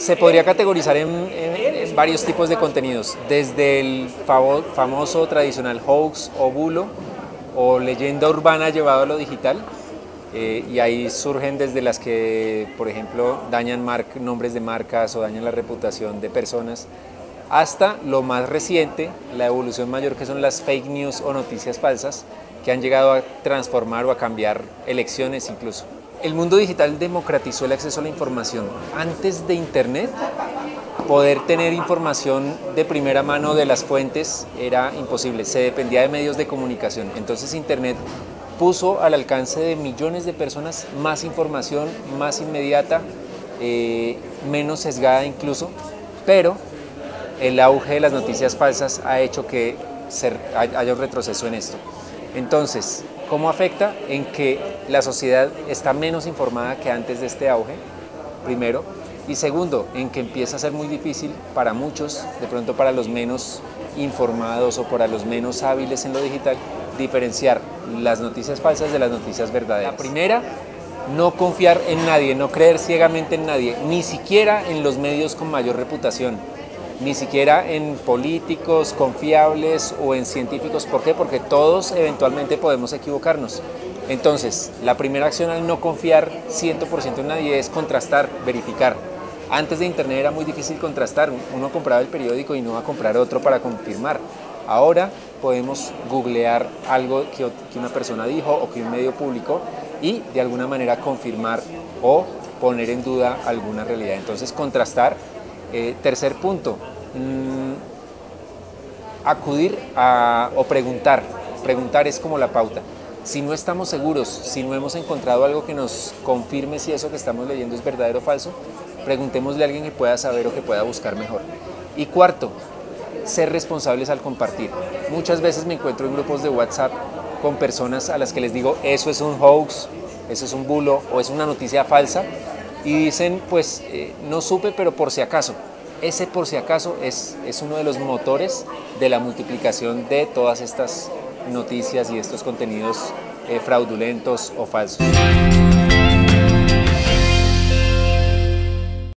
Se podría categorizar en varios tipos de contenidos, desde el famoso tradicional hoax o bulo o leyenda urbana llevado a lo digital, y ahí surgen desde las que, por ejemplo, dañan nombres de marcas o dañan la reputación de personas, hasta lo más reciente, la evolución mayor, que son las fake news o noticias falsas, que han llegado a transformar o a cambiar elecciones incluso. El mundo digital democratizó el acceso a la información. Antes de Internet, poder tener información de primera mano de las fuentes era imposible, se dependía de medios de comunicación. Entonces Internet puso al alcance de millones de personas más información, más inmediata, menos sesgada incluso, pero el auge de las noticias falsas ha hecho que haya un retroceso en esto. Entonces, ¿cómo afecta? En que la sociedad está menos informada que antes de este auge, primero, y segundo, en que empieza a ser muy difícil para muchos, de pronto para los menos informados o para los menos hábiles en lo digital, diferenciar las noticias falsas de las noticias verdaderas. La primera, no confiar en nadie, no creer ciegamente en nadie, ni siquiera en los medios con mayor reputación, ni siquiera en políticos confiables o en científicos. ¿Por qué? Porque todos eventualmente podemos equivocarnos. Entonces, la primera acción al no confiar 100% en nadie es contrastar, verificar. Antes de Internet era muy difícil contrastar, uno compraba el periódico y no va a comprar otro para confirmar. Ahora podemos googlear algo que una persona dijo o que un medio publicó y de alguna manera confirmar o poner en duda alguna realidad. Entonces, contrastar. Tercer punto, acudir o preguntar. Preguntar es como la pauta. Si no estamos seguros, si no hemos encontrado algo que nos confirme si eso que estamos leyendo es verdadero o falso, preguntémosle a alguien que pueda saber o que pueda buscar mejor. Y cuarto, ser responsables al compartir. Muchas veces me encuentro en grupos de WhatsApp con personas a las que les digo, eso es un hoax, eso es un bulo o es una noticia falsa, y dicen, pues no supe, pero por si acaso. Ese por si acaso es uno de los motores de la multiplicación de todas estas noticias y estos contenidos fraudulentos o falsos.